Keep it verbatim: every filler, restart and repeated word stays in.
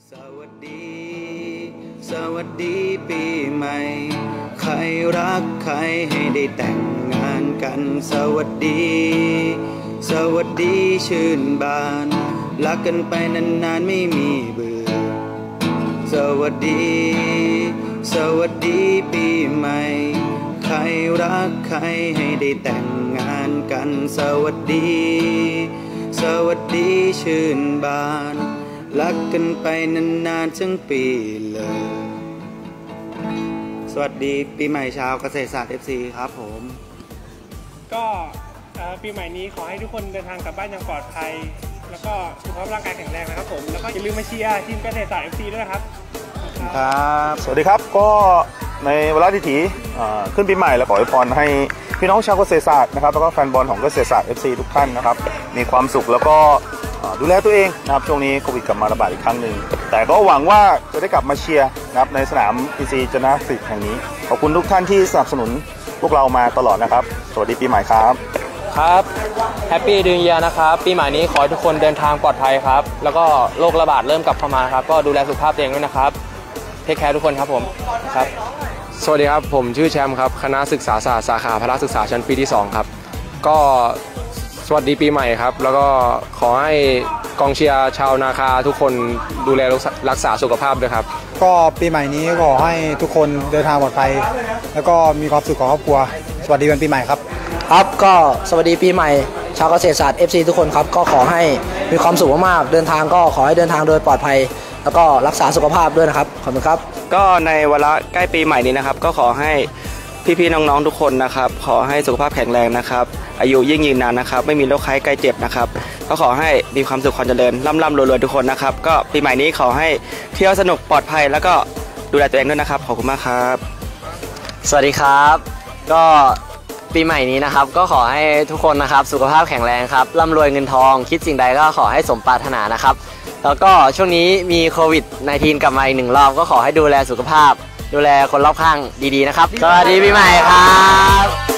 สวัสดีสวัสดีปีใหม่ใครรักใครให้ได้แต่งงานกันสวัสดีสวัสดีชื่นบานรักกันไปนานๆไม่มีเบื่อสวัสดีสวัสดีปีใหม่ใครรักใครให้ได้แต่งงานกันสวัสดีสวัสดีชื่นบานรักกันไปนานๆทั้งปีเลยสวัสดีปีใหม่ชาวเกษตรศาสตร์ เอฟ ซี ครับผมก็ปีใหม่นี้ขอให้ทุกคนเดินทางกลับบ้านอย่างปลอดภัยแล้วก็สุขภาพร่างกายแข็งแรงนะครับผมแล้วก็อย่าลืมมาเชียร์ทีมเกษตรศาสตร์ เอฟ ซี ด้วยนะครับครับสวัสดีครับก็ในเวลาที่ถีขึ้นปีใหม่และขออวยพรให้พี่น้องชาวเกษตรศาสตร์นะครับแล้วก็แฟนบอลของเกษตรศาสตร์ เอฟ ซี ทุกท่านนะครับมีความสุขแล้วก็ดูแลตัวเองนะครับช่วงนี้โควิดกลับมาระบาดอีกครั้งหนึ่งแต่ก็หวังว่าจะได้กลับมาเชียร์นะครับในสนาม พี ซี จนะสิทธิ์แห่งนี้ขอบคุณทุกท่านที่สนับสนุนพวกเรามาตลอดนะครับสวัสดีปีใหม่ครับครับแฮปปี้นิวเยียร์นะครับปีใหม่นี้ขอให้ทุกคนเดินทางปลอดภัยครับแล้วก็โรคระบาดเริ่มกลับเข้ามาครับก็ดูแลสุขภาพตัวเองด้วยนะครับเทคแคร์ทุกคนครับผมครับสวัสดีครับผมชื่อแชมป์ครับคณะศึกษาศาสตร์สาขาพละศึกษาชั้นปีที่สองครับก็สวัสดีปีใหม่ครับแล้วก็ขอให้กองเชียร์ชาวนาคาทุกคนดูแลรักษาสุขภาพด้วยครับก็ปีใหม่นี้ขอให้ทุกคนเดินทางปลอดภัยแล้วก็มีความสุขของครอบครัวสวัสดีวันปีใหม่ครับครับก็สวัสดีปีใหม่ชาวเกษตรศาสตร์ เอฟ ซี ทุกคนครับก็ขอให้มีความสุขมากๆเดินทางก็ขอให้เดินทางโดยปลอดภัยแล้วก็รักษาสุขภาพด้วยนะครับขอบคุณครับก็ในวาระใกล้ปีใหม่นี้นะครับก็ขอให้พี่ๆน้องๆทุกคนนะครับขอให้สุขภาพแข็งแรงนะครับอายุยิ่งยืนนานนะครับไม่มีโรคไข้ใกล้เจ็บนะครับก็ขอให้มีความสุขความเจริญร่ำร่ำรวยๆทุกคนนะครับก็ปีใหม่นี้ขอให้เที่ยวสนุกปลอดภัยแล้วก็ดูแลตัวเองด้วยนะครับขอบคุณมากครับสวัสดีครับก็ปีใหม่นี้นะครับก็ขอให้ทุกคนนะครับสุขภาพแข็งแรงครับร่ำรวยเงินทองคิดสิ่งใดก็ขอให้สมปรารถนานะครับแล้วก็ช่วงนี้มีโควิด สิบเก้า กลับมาอีกหนึ่งรอบก็ขอให้ดูแลสุขภาพดูแลคนรอบข้างดีๆนะครับสวัสดีปีใหม่ครับ